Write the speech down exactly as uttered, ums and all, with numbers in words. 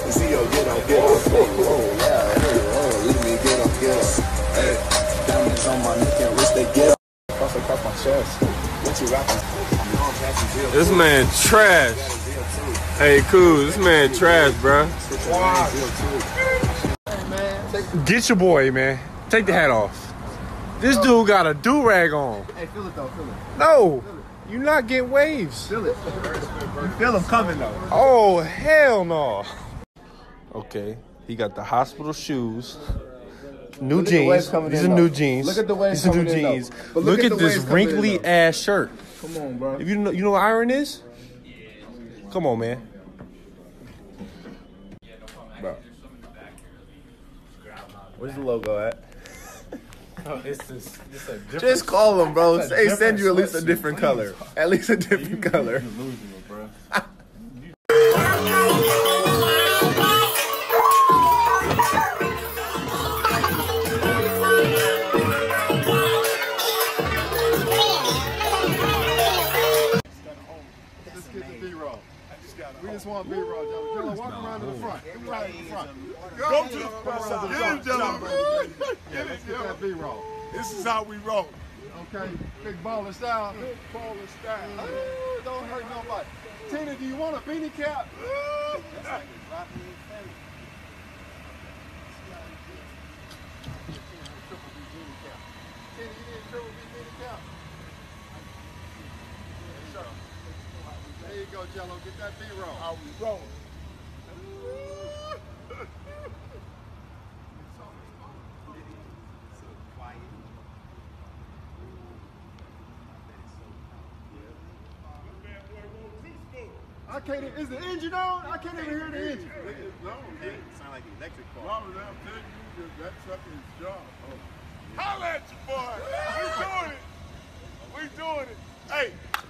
See yo, get up, get up. Oh, yeah, hey, oh, leave me get up, get up. Hey, diamonds on my neck and wrist, they get up. Cross across my chest. What you rapping? This man trash. Hey, cool. This man trash, bro. Get your boy, man. Take the hat off. This dude got a do-rag on. Hey, feel it though, feel it. No, you're not getting waves. Feel it. You feel them coming though. Oh, hell no. Okay, he got the hospital shoes. New Look at the waves jeans. coming These in, are new though. jeans. Look at the waves These are new coming in, though. jeans. But Look, look at at the this waves coming in, wrinkly though. ass shirt. Come on, bro. If you know, you know what iron is? Come on, man. Bro. Where's the logo at? Oh, it's this, it's a different. Just call them, bro. It's a Say send you at least a sweatsuit, different please. color. At least a different color. Delusional, bro. Let's get the B-roll. We just want B-roll, Jello. Jello, walk around to the front. Come right to the front. Go to the front. Get him, Jello. Yeah, let's get that B-roll. This is how we roll. Okay, big baller style. Big baller style. Ooh, don't hurt nobody. Tina, do you want a beanie cap? Ooh. Tina, you need a triple B beanie cap? There you go, Jello. Get that B-roll. How we roll. I can't even, is the engine on? I can't even hear the engine. Sound like an electric car. Robert, I'm telling you, that truck is job. Oh. Holla at you, boy. We doing it. We doing it. Hey,